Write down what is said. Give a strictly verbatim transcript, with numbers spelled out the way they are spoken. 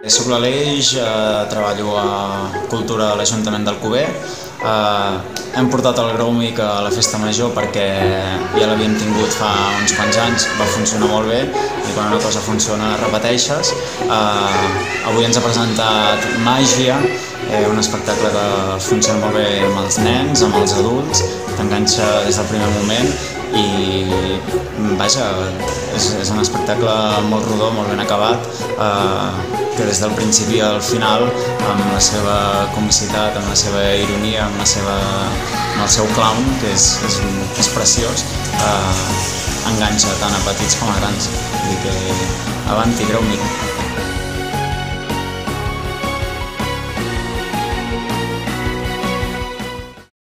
Soc l'Aleix, eh, treballo a Cultura de l'Ajuntament d'Alcover. Eh, hem portat el Growmic a la festa major perquè ja l'havíem tingut fa uns quants anys, va funcionar molt bé i quan una cosa funciona repeteixes. Eh, avui ens ha presentat Màgia, eh, un espectacle que funciona molt bé amb els nens, amb els adults, t'enganxa des del primer moment i vaja, és, és un espectacle molt rodó, molt ben acabat, eh, que des del principi al final, amb la seva comicitat, amb la seva ironia, amb, la seva, amb el seu clown, que és, és, és preciós, eh, enganxa tant a petits com a grans. Vull dir que avanti, Growmic.